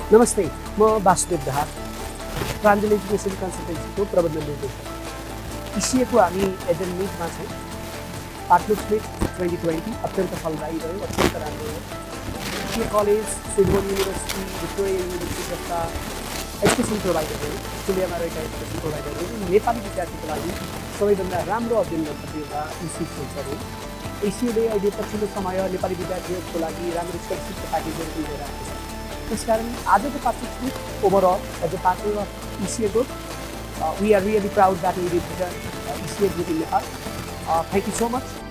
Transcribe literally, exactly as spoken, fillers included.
नमस्ते, म बासु दहाल प्राञ्जल एजुकेसन कन्सल्टेन्सीको प्रबन्धन निर्देशक। इसिए को हामी एडेमिकमा छौँ। पार्टनरसिप ट्वेन्टी ट्वेन्टी अत्यन्त फलदायी रह्यो, अत्यन्त राम्रो हो। इसिए कलेज, सिडमोन युनिभर्सिटी, भिक्टोरिया युनिभर्सिटी जस्ता एजुकेसन प्रोभाइडरहरू, अस्ट्रेलियामा रहेका एजुकेसन प्रोभाइडरहरू नेपाली विद्यार्थीको लागि सबैभन्दा राम्रो अध्ययन गर्न सक्ने एउटा इन्स्टिट्युसनहरू। इसिएले अहिले पछिल्लो समय नेपाली विद्यार्थीहरूको लागि राम्रो स्कलरसिपको प्याकेजहरू दिइरहेको छ। त्यसकारण आजको partnership overall as a partner of ECA group, we are really proud that we did uh, E C A group in Nepal. Uh, thank you so much.